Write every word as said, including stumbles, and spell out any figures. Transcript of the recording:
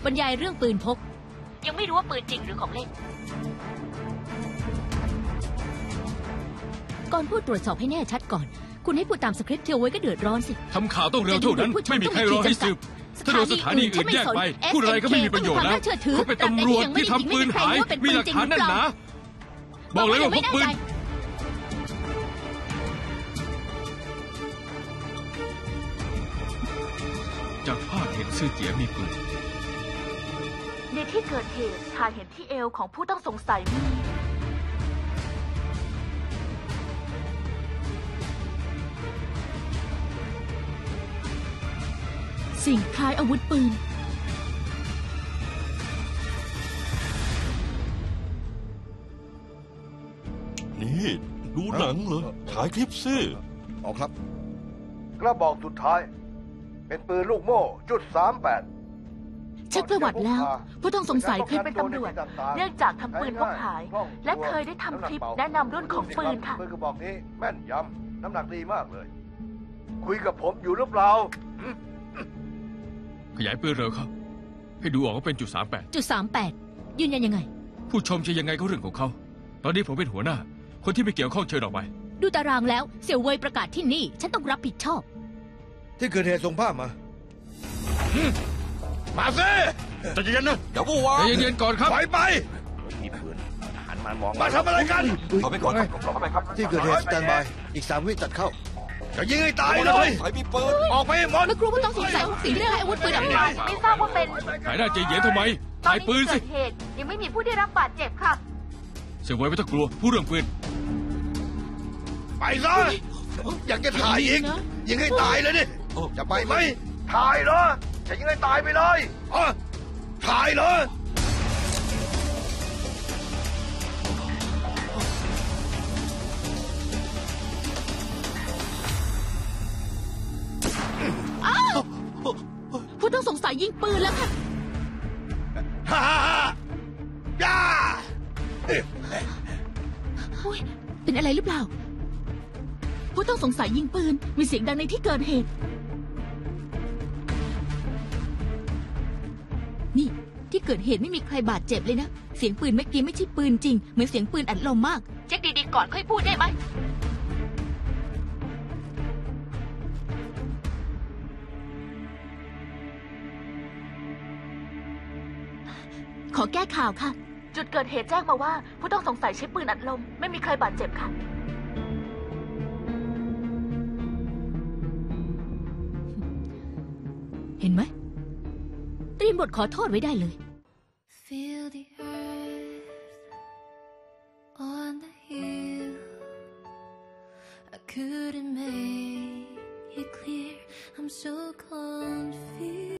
บรรยายเรื่องปืนพกยังไม่รู้ว่าปืนจริงหรือของเล่นก่อนพูดตรวจสอบให้แน่ชัดก่อนคุณให้พูดตามสคริปต์เที่ยวไว้ก็เดือดร้อนสิทำข่าวต้องเร็วเท่านั้นไม่มีใครรอให้สืบถ้าโดนสถานีอื่นแยกไปพูดอะไรก็ไม่มีประโยชน์แล้วเขาเป็นตำรวจที่ทำปืนหายมีหลักฐานแน่นหนาบอกเลยว่าพกปืนจากภาพเห็นซื่อเจี๋ยมีปืนในที่เกิดเหตุชายเห็นที่เอวของผู้ต้องสงสัยมีสิ่งคล้ายอาวุธปืนนี่ดูหนังเหรอถ่ายคลิปซิเอาครับกระบอกสุดท้ายเป็นปืนลูกโม่จุดสามแปดเช็คประวัติแล้วผู้ต้องสงสัยเคยเป็นตำรวจเนื่องจากทำปืนพกหายและเคยได้ทำคลิปแนะนำรุ่นของปืนค่ะปืนกระบอกนี้แม่นยำน้ำหนักดีมากเลยคุยกับผมอยู่หรือเปล่าขยายปืนเร็วครับให้ดูออกว่าเป็นจุดสามแปดจุดสามแปดยืนยันยังไงผู้ชมจะยังไงก็เรื่องของเขาตอนนี้ผมเป็นหัวหน้าคนที่ไม่เกี่ยวข้องเชิญออกไปดูตารางแล้วเสี่ยวเว่ยประกาศที่นี่ฉันต้องรับผิดชอบที่เกิดเหตุส่งภาพมามาสิใจเย็นนะเดี๋ยวกูวางใจเย็นๆก่อนครับไปไปมีปืนหันมามองมาทำอะไรกันขอไปก่อนขอไปครับที่เกิดเหตุสแตนบายอีกสามวิจัดเข้าจะยิงให้ตายเลยใส่มีปืนออกไปให้หมดไม่กลัวผู้ต้องสงสัยสิ่งที่ได้อาวุธปืนออกมาไม่ทราบว่าเป็นถ่ายหน้าใจเย็นทำไมถ่ายปืนสิเหตุยังไม่มีผู้ได้รับบาดเจ็บค่ะเสี่ยวเว่ยไม่ต้องกลัวผู้เรื่องปืนไปซะอยากจะถ่ายอีกยิงให้ตายเลยดิจะไปไหมถ่ายเหรอจะยิงให้ตายไปเลยอ๋อถ่ายเหรอผู้ต้องสงสัยยิงปืนแล้วค่ะฮ่าฮ่าฮ่าย่าเป็นอะไรหรือเปล่าผู้ต้องสงสัยยิงปืนมีเสียงดังในที่เกิดเหตุนี่ที่เกิดเหตุไม่มีใครบาดเจ็บเลยนะเสียงปืนเมื่อกี้ไม่ใช่ปืนจริงเหมือนเสียงปืนอัดลมมากเช็คดีๆก่อนค่อยพูดได้ไหมขอแก้ข่าวค่ะจุดเกิดเหตุแจ้งมาว่าผู้ต้องสงสัยใช้ปืนอัดลมไม่มีใครบาดเจ็บค่ะเห็นไหมเตรียมบทขอโทษไว้ได้เลย Feel the earth on the hill I couldn't make